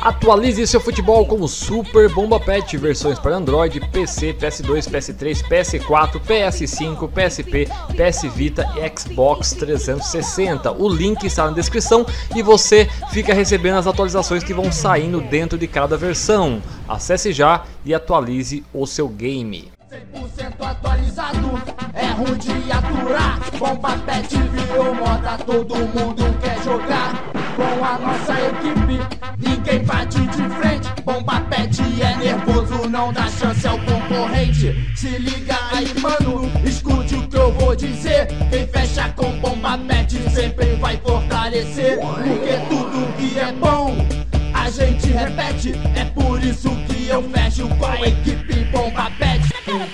Atualize seu futebol com o Super Bomba Pet, versões para Android, PC, PS2, PS3, PS4, PS5, PSP, PS Vita e Xbox 360. O link está na descrição e você fica recebendo as atualizações que vão saindo dentro de cada versão. Acesse já e atualize o seu game. 100% atualizado, é ruim de aturar. Bomba Pet virou moda, todo mundo quer jogar. Com a nossa equipe, ninguém bate de frente. Bomba Pet é nervoso, não dá chance ao concorrente. Se liga aí, mano, escute o que eu vou dizer. Quem fecha com Bomba Pet sempre vai fortalecer. Porque tudo que é bom, a gente repete. É por isso que eu fecho com a equipe Bomba Pet.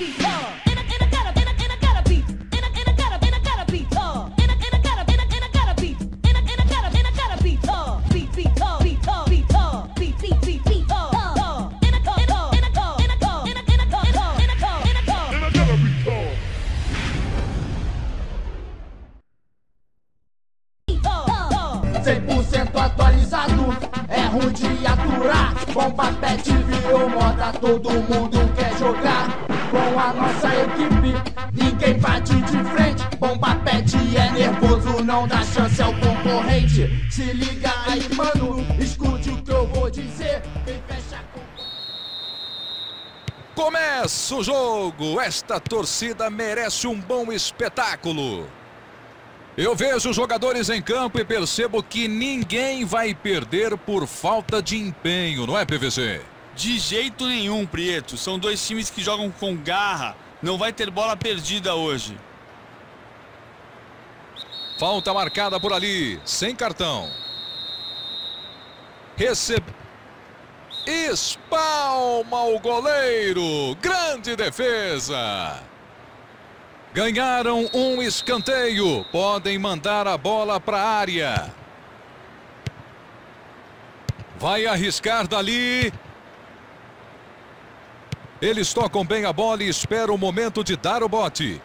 Atualizado, é ruim de aturar. Bomba Pet virou moda, todo mundo quer jogar. Com a nossa equipe, ninguém bate de frente. Bomba Pet é nervoso, não dá chance ao concorrente. Se liga aí, mano, escute o que eu vou dizer. Quem fecha com... Começa o jogo, esta torcida merece um bom espetáculo. Eu vejo os jogadores em campo e percebo que ninguém vai perder por falta de empenho, não é, PVC? De jeito nenhum, Prieto. São dois times que jogam com garra. Não vai ter bola perdida hoje. Falta marcada por ali, sem cartão. Espalma o goleiro. Grande defesa. Ganharam um escanteio. Podem mandar a bola para a área. Vai arriscar dali. Eles tocam bem a bola e esperam o momento de dar o bote.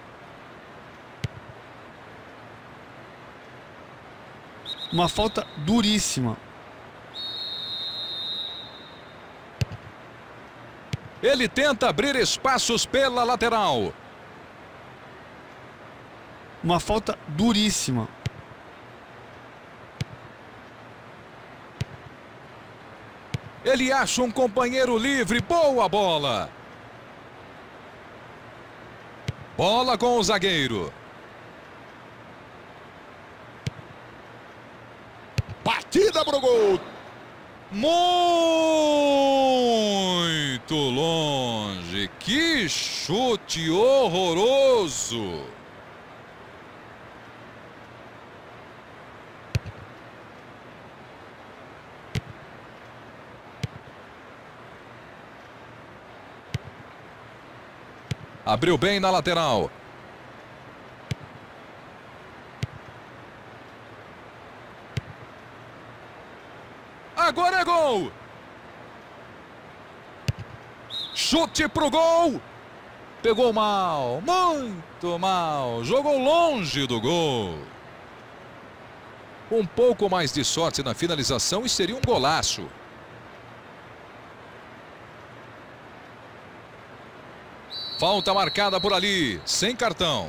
Uma falta duríssima. Ele tenta abrir espaços pela lateral. Uma falta duríssima. Ele acha um companheiro livre. Boa bola. Bola com o zagueiro. Batida pro gol. Muito longe. Que chute horroroso. Abriu bem na lateral. Agora é gol. Chute pro gol. Pegou mal, muito mal. Jogou longe do gol. Um pouco mais de sorte na finalização e seria um golaço. Falta marcada por ali, sem cartão.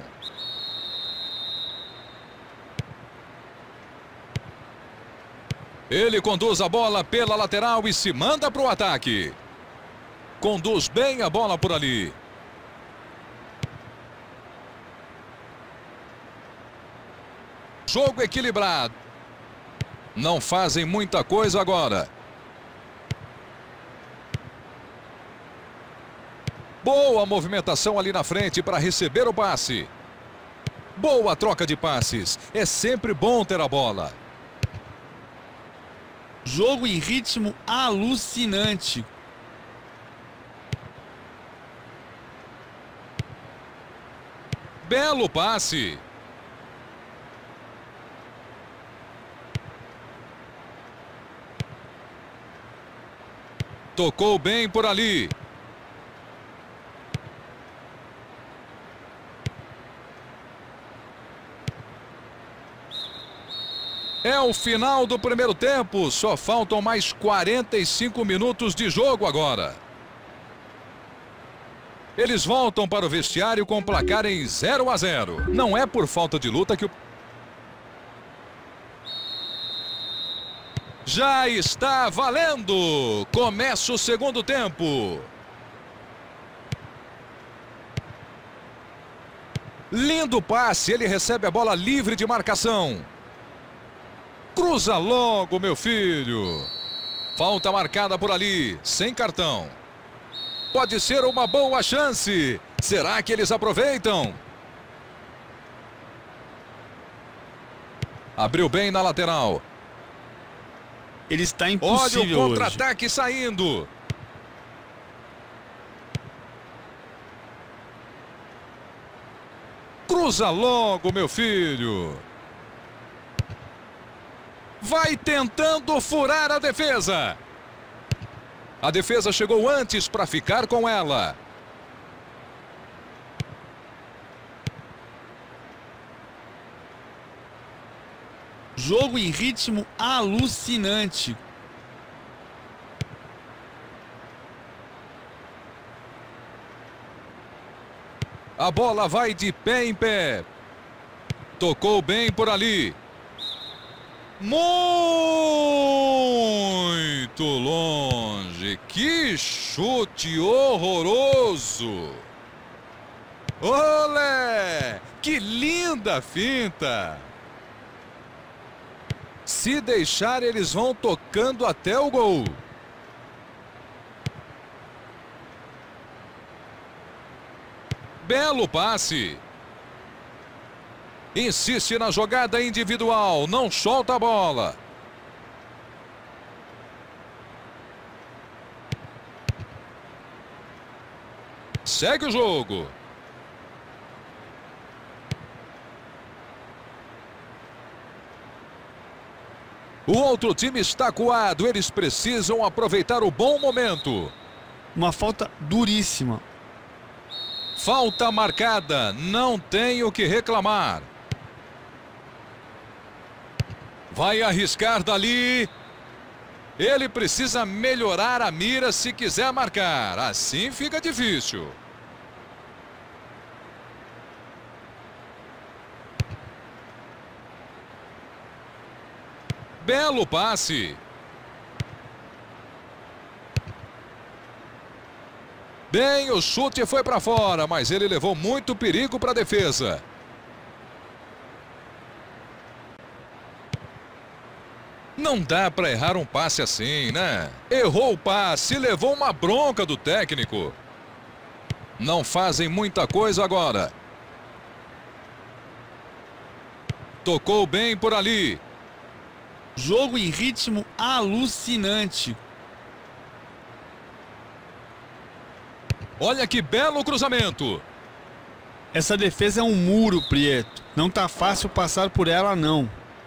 Ele conduz a bola pela lateral e se manda para o ataque. Conduz bem a bola por ali. Jogo equilibrado. Não fazem muita coisa agora. Boa movimentação ali na frente para receber o passe. Boa troca de passes. É sempre bom ter a bola. Jogo em ritmo alucinante. Belo passe. Tocou bem por ali. É o final do primeiro tempo, só faltam mais 45 minutos de jogo agora. Eles voltam para o vestiário com o placar em 0-0. Não é por falta de luta que o... Já está valendo! Começa o segundo tempo. Lindo passe, ele recebe a bola livre de marcação. Cruza logo, meu filho. Falta marcada por ali, sem cartão. Pode ser uma boa chance. Será que eles aproveitam? Abriu bem na lateral. Ele está impossível. Olha o contra-ataque saindo. Cruza logo, meu filho. Vai tentando furar a defesa. A defesa chegou antes para ficar com ela. Jogo em ritmo alucinante. A bola vai de pé em pé. Tocou bem por ali. Muito longe. Que chute horroroso. Olé! Que linda finta. Se deixar, eles vão tocando até o gol. Belo passe. Insiste na jogada individual, não solta a bola. Segue o jogo. O outro time está acuado, eles precisam aproveitar o bom momento. Uma falta duríssima. Falta marcada, não tem o que reclamar. Vai arriscar dali. Ele precisa melhorar a mira se quiser marcar. Assim fica difícil. Belo passe. Bem, o chute foi para fora, mas ele levou muito perigo para a defesa. Não dá para errar um passe assim, né? Errou o passe, levou uma bronca do técnico. Não fazem muita coisa agora. Tocou bem por ali. Jogo em ritmo alucinante. Olha que belo cruzamento. Essa defesa é um muro, Prieto. Não tá fácil passar por ela, não.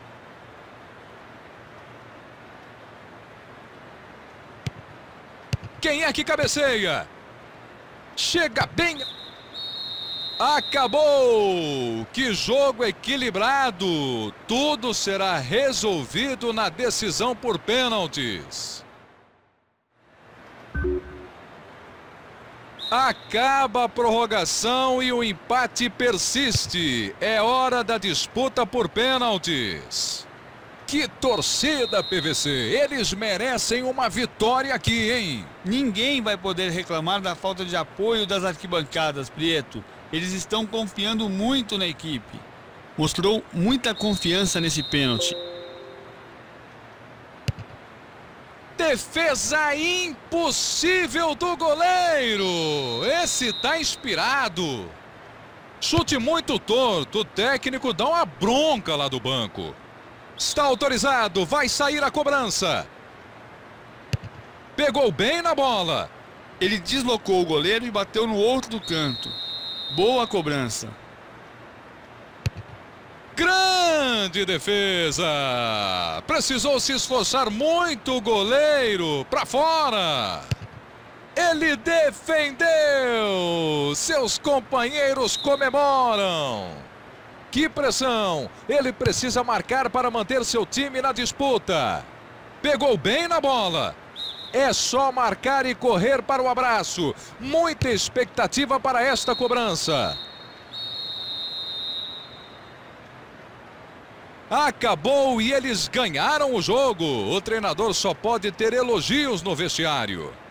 Quem é que cabeceia? Chega bem. Acabou! Que jogo equilibrado! Tudo será resolvido na decisão por pênaltis. Acaba a prorrogação e o empate persiste. É hora da disputa por pênaltis. Que torcida, PVC! Eles merecem uma vitória aqui, hein? Ninguém vai poder reclamar da falta de apoio das arquibancadas, Prieto. Eles estão confiando muito na equipe. Mostrou muita confiança nesse pênalti. Defesa impossível do goleiro. Esse tá inspirado. Chute muito torto. O técnico dá uma bronca lá do banco. Está autorizado. Vai sair a cobrança. Pegou bem na bola. Ele deslocou o goleiro e bateu no outro do canto. Boa cobrança. Grande defesa. Precisou se esforçar muito o goleiro. Para fora. Ele defendeu. Seus companheiros comemoram. Que pressão! Ele precisa marcar para manter seu time na disputa. Pegou bem na bola. É só marcar e correr para o abraço. Muita expectativa para esta cobrança. Acabou e eles ganharam o jogo. O treinador só pode ter elogios no vestiário.